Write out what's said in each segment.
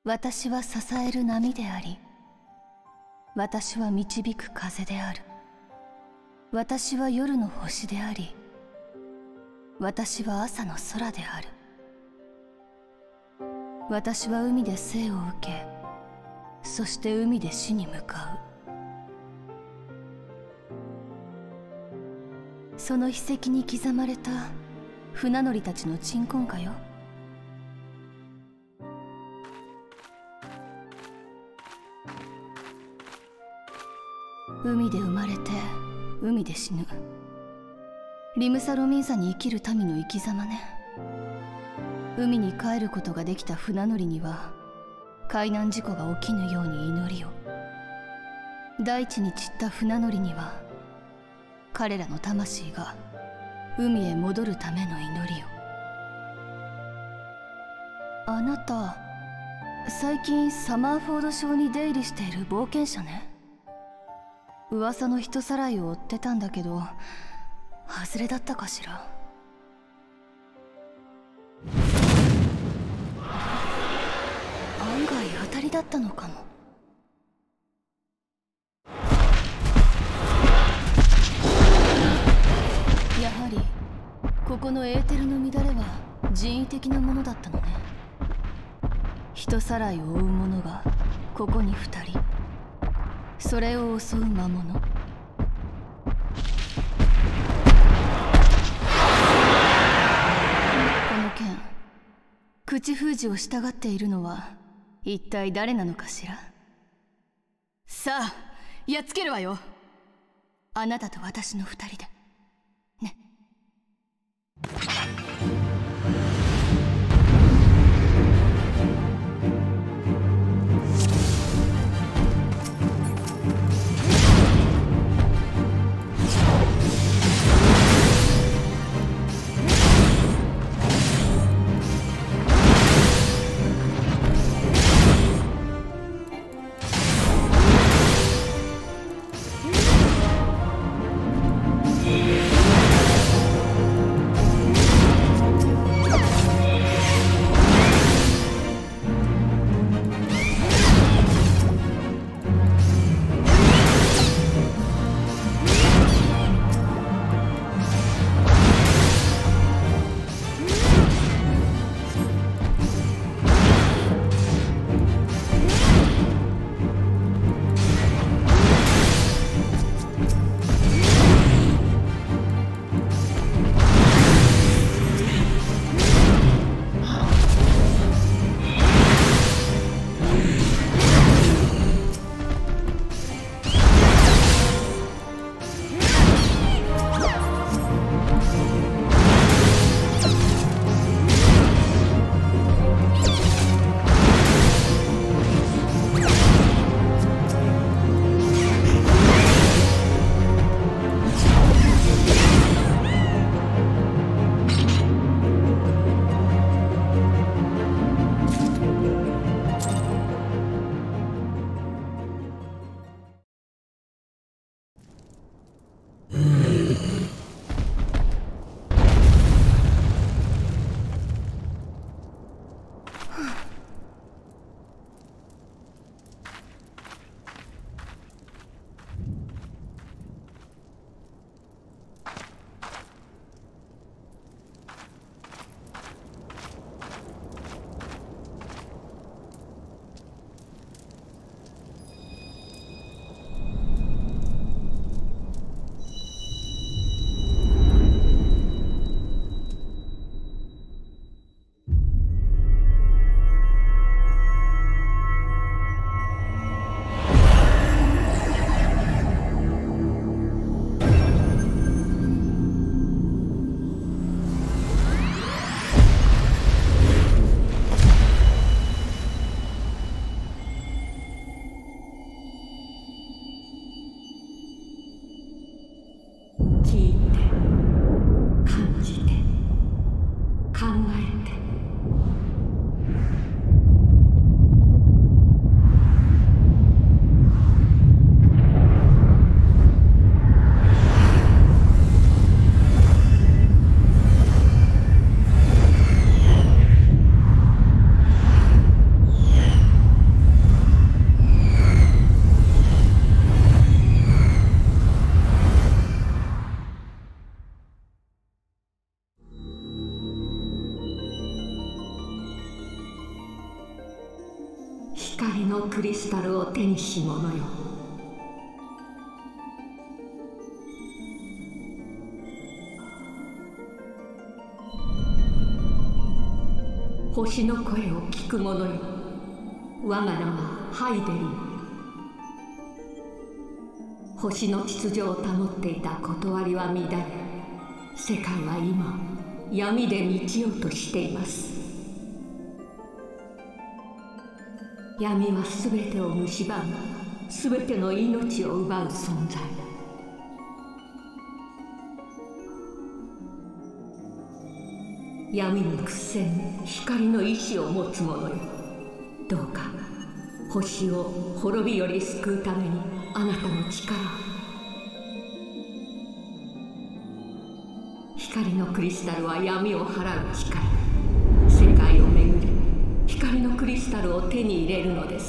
私は支える波であり、私は導く風である。私は夜の星であり、私は朝の空である。私は海で生を受け、そして海で死に向かう。その筆跡に刻まれた船乗りたちの鎮魂歌よ。海で生まれて海で死ぬ、リムサロミンサに生きる民の生き様ね。海に帰ることができた船乗りには海難事故が起きぬように祈りを、大地に散った船乗りには彼らの魂が海へ戻るための祈りを。あなた、最近サマーフォード礁に出入りしている冒険者ね。噂の人さらいを追ってたんだけど、外れだったかしら。案外当たりだったのかも。やはりここのエーテルの乱れは人為的なものだったのね。人さらいを追う者がここに2人、それを襲う魔物。この剣、口封じを従っているのは一体誰なのかしら。さあ、やっつけるわよ。あなたと私の2人でね。 タルを手にし者よ。星の声を聞く者よ。我が名はハイデリン。星の秩序を保っていた断りは乱れ、世界は今闇で満ちようとしています。闇はすべてを蝕む、すべての命を奪う存在。闇に屈せぬ光の意志を持つ者よ。どうか星を滅びより救うためにあなたの力を。光のクリスタルは闇を払う力。世界を巡り光のクリスタルを手に入れるのです。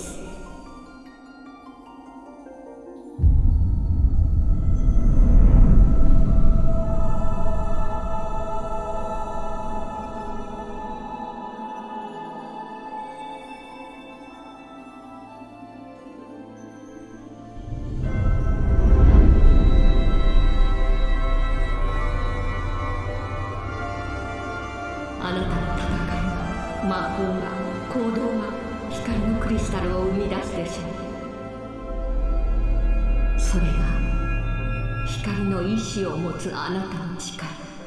あなたの戦いは魔法が行動が光のクリスタルを生み出すでしょう。それが光の意志を持つあなたの力。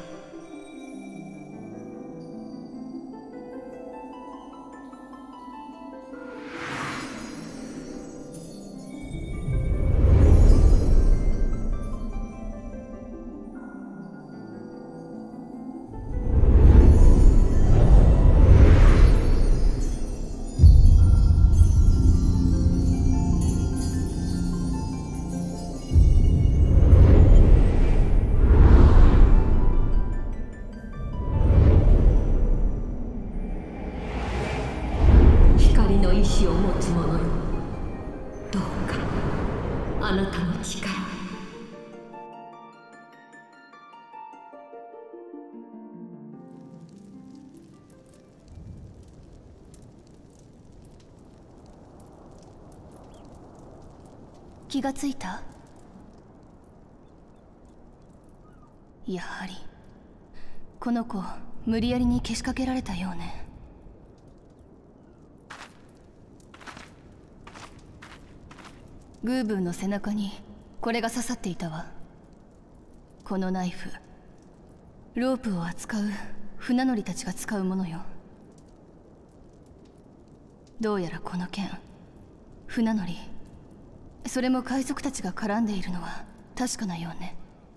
光の意志を持つ者よ。どうかあなたの力を。 気がついた？やはりこの子無理やりにけしかけられたようね。グーブーの背中にこれが刺さっていたわ。このナイフ、ロープを扱う船乗りたちが使うものよ。どうやらこの件、船乗り、それも海賊たちが絡んでいるのは確かなようね。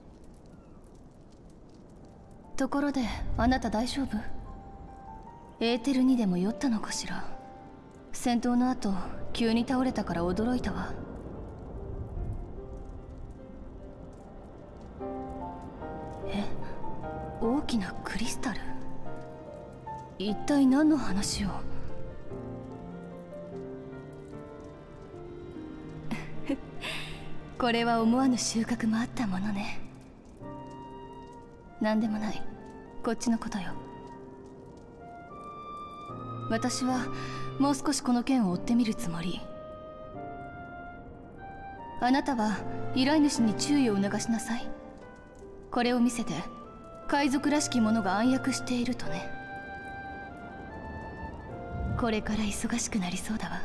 ところであなた大丈夫？エーテルにでも酔ったのかしら。戦闘の後急に倒れたから驚いたわ。大きなクリスタル、一体何の話を？これは思わぬ収穫もあったものね。何でもない、こっちのことよ。私はもう少しこの件を追ってみるつもり。あなたは依頼主に注意を促しなさい。これを見せて海賊らしき者が暗躍しているとね。これから忙しくなりそうだわ。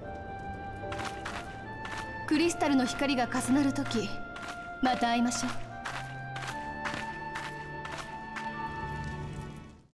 クリスタルの光が重なるときまた会いましょう。